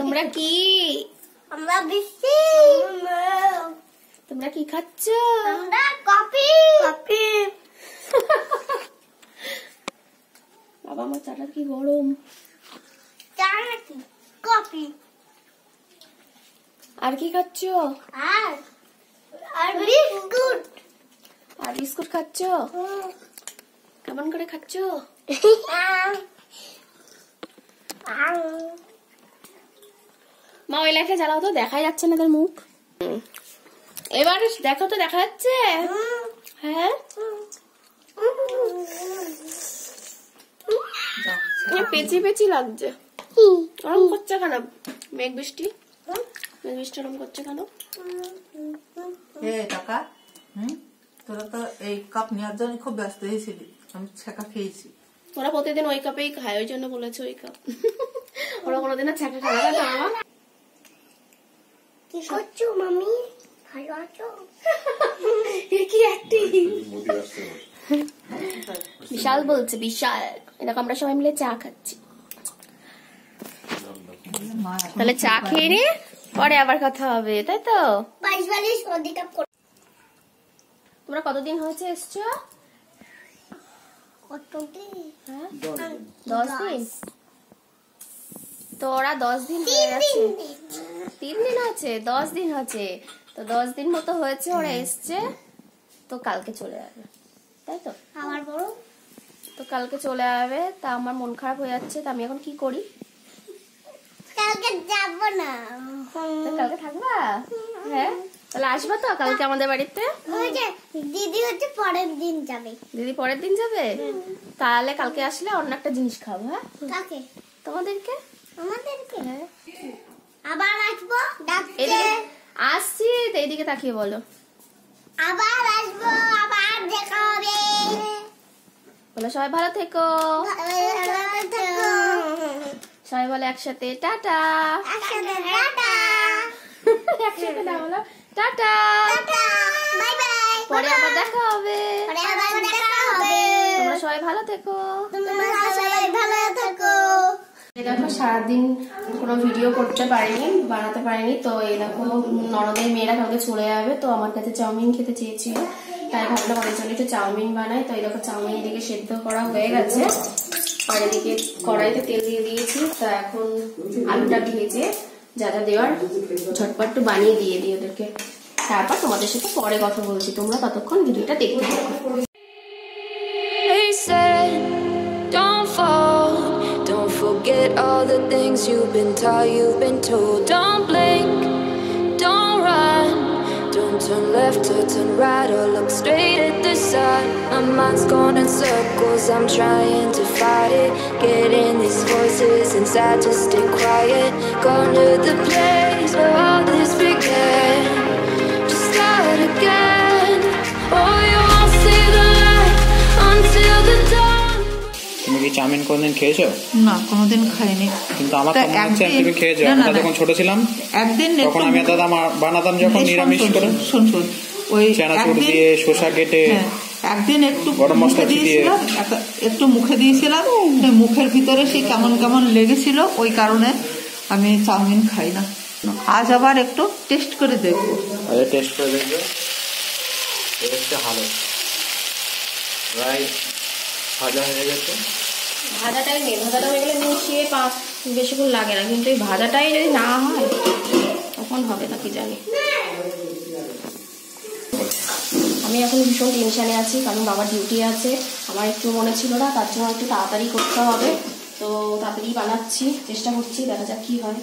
তোমরা কি? আমরা বিস্কি। তোমরা কি খাচ্ছ? আমরা কফি। কফি। বাবা আমার চাটা কি গরম। চা নাকি কফি? আর কি খাচ্ছ? আর বিস্কুট। আর বিস্কুট খাচ্ছ? কেমন করে খাচ্ছ? মা ওই লেখে জ্বালাও তো, দেখাই যাচ্ছে না তার মুখ। এবার দেখো তো, দেখা যাচ্ছে? হ্যাঁ পেঁচি পেঁচি লাগছে। ওরম করছে কেন? মেঘ বৃষ্টি ওরম করছে কেন? টাকা তোরা তো এই কাপ নেওয়ার জন্য খুব ব্যস্ত হয়েছিলি, আমি ছ্যাঁকা খেয়েছি। ওরা প্রতিদিন ওই কাপেই খায়, ওই জন্য বলেছে ওই কাপ। ওরা কোনোদিন ছ্যাঁকা খাবে না। কি করছো মামি? ভালো আছো? কি অ্যাক্টিং! বিশাল বলছে, বিশাল। এরকম আমরা সবাই মিলে চা খাচ্ছি। তাহলে চা খেয়ে নে, পরে আবার কথা হবে, তাই তো? তোমরা কতদিন হয়েছে এসছো? 10 দিন। তো ওরা 10 দিন হয়ে গেছে। 3 দিন হচ্ছে, 10 দিন হচ্ছে। তো 10 দিন মতো হয়েছে ওরা এসছে। তো কালকে চলে যাবে, তাই তো? আমার বড় তো কালকে চলে যাবে। তা আমার মন খারাপ হয়ে যাচ্ছে। তা আমি এখন কি করি? কালকে যাব না। কালকে থাকবা? হ্যাঁ, তাহলে আসবা তো কালকে আমাদের বাড়িতে? দিদি হচ্ছে পরের দিন যাবে। দিদি পরের দিন যাবে? তাহলে কালকে আসলে অন্য একটা জিনিস খাবো। হ্যাঁ, কাকে? তোমাদেরকে। আমাদেরকে? হ্যাঁ, আবার আসবো। আসছি তো, এইদিকে তাকিয়ে বলো। আবার আসবো, আবার দেখা হবে। বলো সবাই ভালো থেকো। সবাই বলে একসাথে টাটা। একসাথে টাটা। একসাথে না, বলো টাটা। Bye bye. পরে আবার দেখা হবে। তোমরা সবাই ভালো থেকো। দেখো সারাদিন কোনো ভিডিও করতে পারিনি, বানাতে পারিনি। তো এই দেখো ননদের মেয়েরা কালকে চলে যাবে। তো আমার কাছে চাউমিন খেতে চেয়েছিল, তাই ভাবলাম ওদের জন্য একটু চাউমিন বানাই। তো এই দেখো চাউমিন এদিকে সেদ্ধ করা হয়ে গেছে, আর এদিকে কড়াইতে তেল দিয়ে দিয়েছি। তো এখন আলুটা ভেজে যা যা দেওয়ার ঝটপট একটু বানিয়ে দিয়ে দিই ওদেরকে। তারপর তোমাদের সাথে পরে কথা বলছি, তোমরা ততক্ষণ ভিডিওটা দেখতে থাকো। Forget all the things you've been taught, you've been told. Don't blink, don't run, don't turn left or turn right or look straight at the sun. My mind's going in circles, I'm trying to fight it, getting these voices inside to stay quiet. Gone to the place where all this began, just start again. Oh, you won't see the light until the dawn. তুমি কি chowmein কোনদিন খেয়েছো? না, কোনোদিন খাইনি। কিন্তু আমার তো মনে হচ্ছে তুমি খেয়েছো। আমরা যখন ছোট ছিলাম একদিন, তখন আমি দাদা বানাতাম যখন নিরামিষ করে, শুন ওই চানাচুর দিয়ে শসা কেটে একদিন একটু গরম মশলা দিয়ে একটু মুখে দিয়েছিলাম। মুখের ভিতরে সেই কেমন কেমন লেগেছিল, ওই কারণে আমি চাউমিন খাই না। আজ আবার একটু টেস্ট করে দেখবো। টেস্ট করে দেখবো। এটা হচ্ছে ভালো রাইস ভাজা হয়ে গেছে। ভাজাটাই নেই, ভাজাটা হয়ে গেলে মিশিয়ে বেশিক্ষণ লাগে না, কিন্তু এই ভাজাটাই যদি না হয় তখন হবে না কি জানি। আমি এখন ভীষণ টেনশানে আছি, কারণ বাবার ডিউটি আছে। আমার একটু মনে ছিল না, তার জন্য একটু তাড়াতাড়ি করতে হবে। তো তাড়াতাড়ি বানাচ্ছি, চেষ্টা করছি, দেখা যাক কি হয়।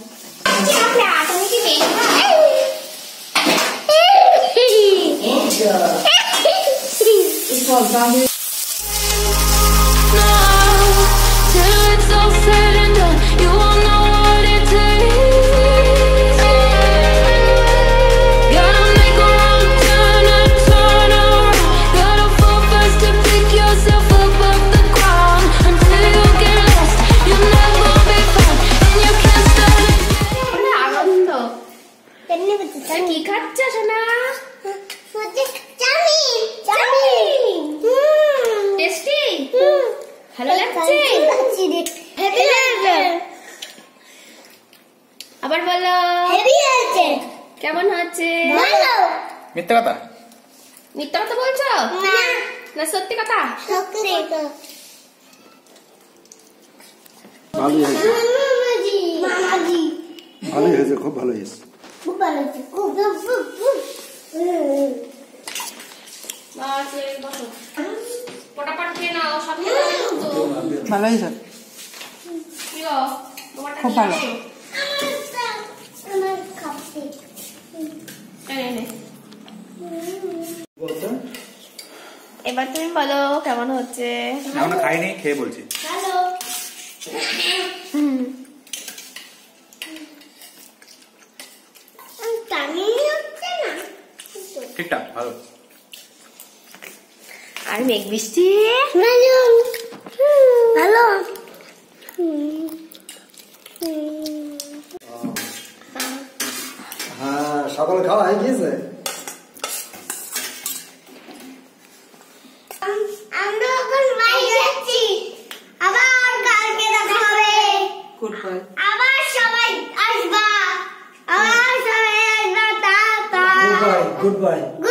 কি খাচ্ছ সোনা? টেস্টি? ভালো লাগছে? আবার বলো হেভি হয়েছে। কেমন হচ্ছে? ভালো। মিথ্যা কথা? মিথ্যা কথা বলছো না, না সত্যি কথা? সত্যি কথা। ভালোই হয়েছে, মামাজি, মামাজি। ভালোই হয়েছে, খুব ভালো হয়েছে। খুব ভালো হয়েছে, খুব খুব খুব খুব। বসো পটাপট খেয়ে নাও, সব খেয়ে নাও কিন্তু। ভালো হয়েছে, কি গো, তোমারটা খুব নিয়ে ভালো। আসো। আমার খাচ্ছি। এই নে। এবার তুমি বলো কেমন হচ্ছে? এখনো খাইনি, খেয়ে বলছি। ভালো। টানি হচ্ছে না। ঠিকঠাক, ভালো। আর মেঘ বৃষ্টি? ভালো। ভালো। হ্যাঁ, সকালে খাওয়া হয়ে গিয়েছে। আমরা এখন বাড়ি যাচ্ছি, আবার কালকে দেখা হবে। Good bye. আবার সবাই আসবা, আবার সবাই আসবা। Tata. Good bye, good by.